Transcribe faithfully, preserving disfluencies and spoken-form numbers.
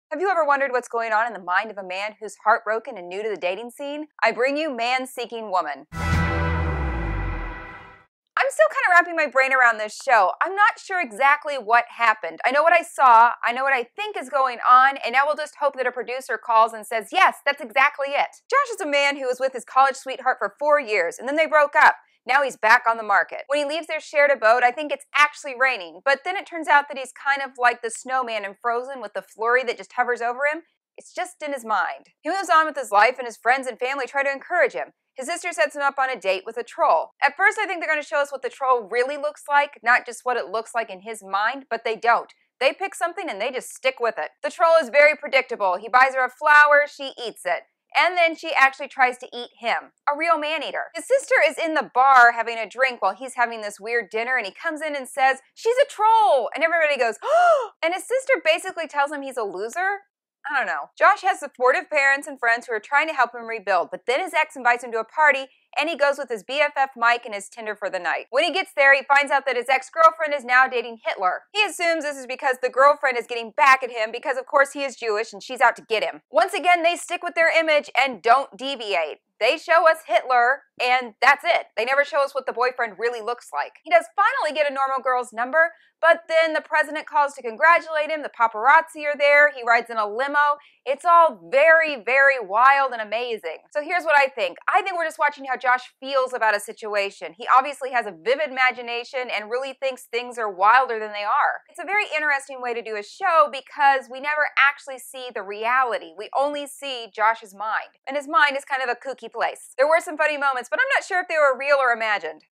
Have you ever wondered what's going on in the mind of a man who's heartbroken and new to the dating scene? I bring you Man-Seeking Woman. I'm still kind of wrapping my brain around this show. I'm not sure exactly what happened. I know what I saw, I know what I think is going on, and now we'll just hope that a producer calls and says, yes, that's exactly it. Josh is a man who was with his college sweetheart for four years, and then they broke up. Now he's back on the market. When he leaves their shared abode, I think it's actually raining, but then it turns out that he's kind of like the snowman in Frozen with the flurry that just hovers over him. It's just in his mind. He moves on with his life, and his friends and family try to encourage him. His sister sets him up on a date with a troll. At first, I think they're going to show us what the troll really looks like, not just what it looks like in his mind, but they don't. They pick something and they just stick with it. The troll is very predictable. He buys her a flower, she eats it. And then she actually tries to eat him, a real man-eater. His sister is in the bar having a drink while he's having this weird dinner, and he comes in and says, she's a troll! And everybody goes, oh! And his sister basically tells him he's a loser. I don't know. Josh has supportive parents and friends who are trying to help him rebuild, but then his ex invites him to a party, and he goes with his B F F Mike and his Tinder for the night. When he gets there, he finds out that his ex-girlfriend is now dating Hitler. He assumes this is because the girlfriend is getting back at him because, of course, he is Jewish and she's out to get him. Once again, they stick with their image and don't deviate. They show us Hitler, and that's it. They never show us what the boyfriend really looks like. He does finally get a normal girl's number, but then the president calls to congratulate him, the paparazzi are there, he rides in a limo. It's all very, very wild and amazing. So here's what I think. I think we're just watching how Josh feels about a situation. He obviously has a vivid imagination and really thinks things are wilder than they are. It's a very interesting way to do a show because we never actually see the reality. We only see Josh's mind. And his mind is kind of a kooky place. There were some funny moments, but I'm not sure if they were real or imagined.